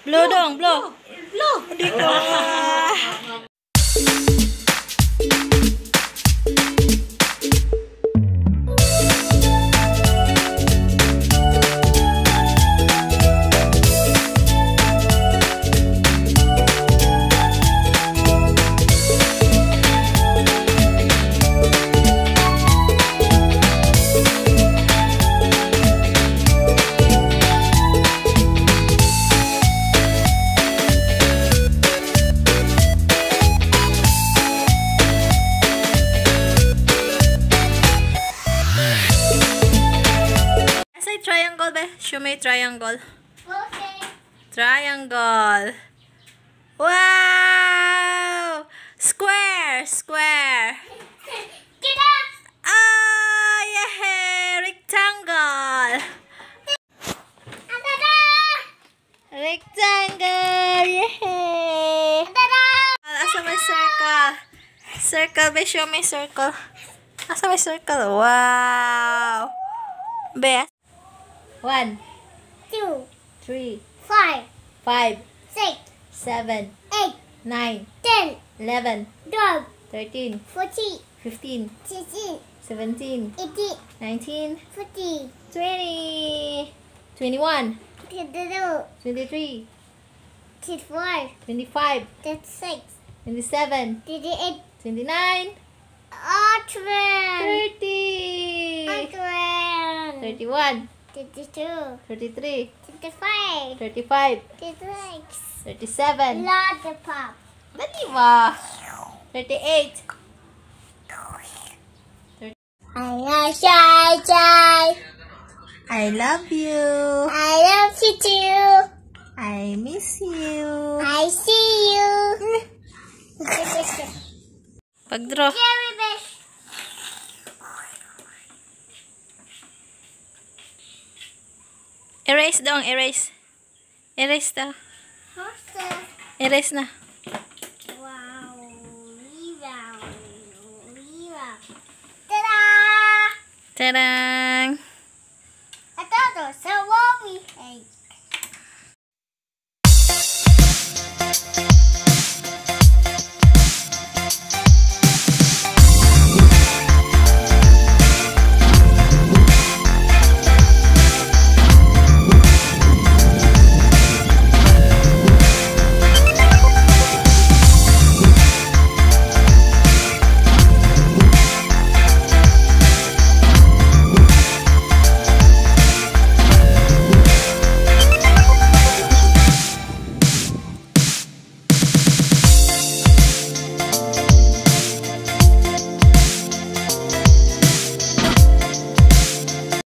Blow dong, blow. Blow. Di ko. Triangle ba? Show me triangle. Okay. Triangle. Wow! Square! Square! Kita! Ah! Yeah! Rectangle! Tada! Rectangle! Yeah! Tada! Asa may circle? Circle ba? Show me circle. Asa may circle? Wow! Best. 1, 2, 3, 5, 5, 6, 7, 8, 9, 10, 11, 12, 13, 14, 15, 16, 17, 18, 19, 20, 20, 21, 22, 23, 24, 25, 26, 27, 28, 29, 30, 31, 32, 33, 35, 35, 36, 37, lollipop, dali ba? 38, Shy, shy. I love you. I love you too. I miss you. I see you. Pag-draw. Jerry fish. Erase dong, erase. Erase daw. Horses. Erase na. Wow. Wow. Wow. Ta-da! Tadang! Ito, so what we ate.